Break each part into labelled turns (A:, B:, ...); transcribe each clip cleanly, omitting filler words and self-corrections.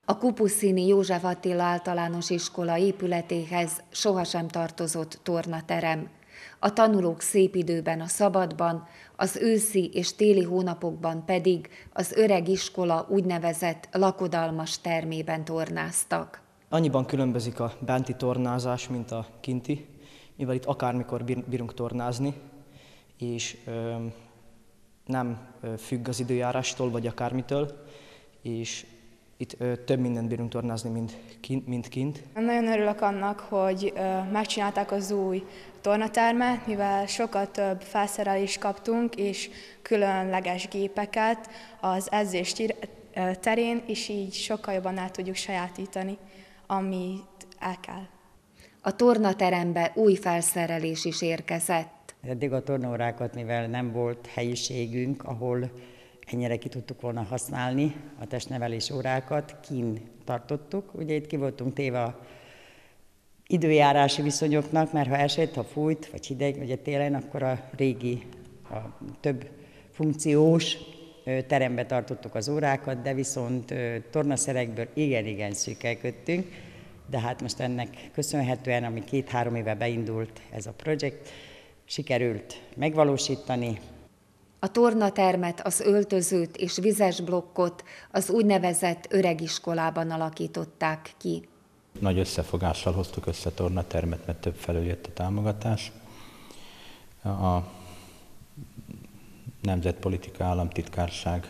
A: A Kupuszini József Attila Általános Iskola épületéhez sohasem tartozott tornaterem. A tanulók szép időben a szabadban, az őszi és téli hónapokban pedig az öreg iskola úgynevezett lakodalmas termében tornáztak.
B: Annyiban különbözik a benti tornázás, mint a kinti, mivel itt akármikor bírunk tornázni, és nem függ az időjárástól vagy akármitől, és itt több mindent bírunk tornázni, mint kint.
C: Nagyon örülök annak, hogy megcsinálták az új tornatermet, mivel sokkal több felszerelést kaptunk, és különleges gépeket az edzés terén, és így sokkal jobban el tudjuk sajátítani, amit el kell.
A: A tornaterembe új felszerelés is érkezett.
D: Eddig a tornaórákat, mivel nem volt helyiségünk, ahol ennyire ki tudtuk volna használni a testnevelés órákat, kint tartottuk. Ugye itt ki voltunk téve a időjárási viszonyoknak, mert ha esett, ha fújt, vagy hideg, ugye télen, akkor a régi, a több funkciós terembe tartottuk az órákat, de viszont tornaszerekből igen szűkelködtünk. De hát most ennek köszönhetően, ami 2-3 éve beindult ez a projekt, sikerült megvalósítani.
A: A tornatermet, az öltözőt és vizes blokkot az úgynevezett öregiskolában alakították ki.
E: Nagy összefogással hoztuk össze a tornatermet, mert több felől jött a támogatás. A Nemzetpolitika Államtitkárság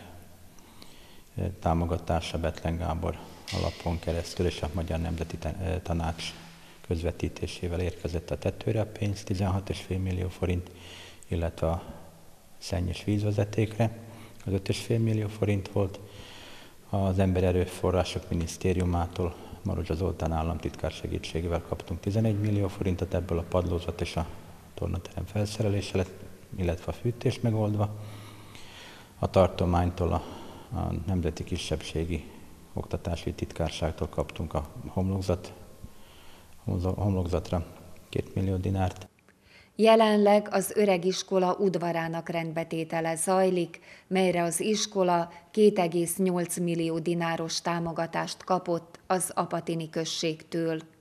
E: támogatása Bethlen Gábor alapon keresztül és a Magyar Nemzeti Tanács közvetítésével érkezett a tetőre a pénz, 16,5 millió forint, illetve a szenny- és vízvezetékre, az 5,5 millió forint volt. Az Emberi Erőforrások Minisztériumától Marozsa Zoltán államtitkár segítségével kaptunk 11 millió forintot, ebből a padlózat és a tornaterem felszerelése lett, illetve a fűtés megoldva. A tartománytól, a Nemzeti Kisebbségi Oktatási Titkárságtól kaptunk a homlokzatra 2 millió dinárt.
A: Jelenleg az öregiskola udvarának rendbetétele zajlik, melyre az iskola 2,8 millió dináros támogatást kapott az Apatini községtől.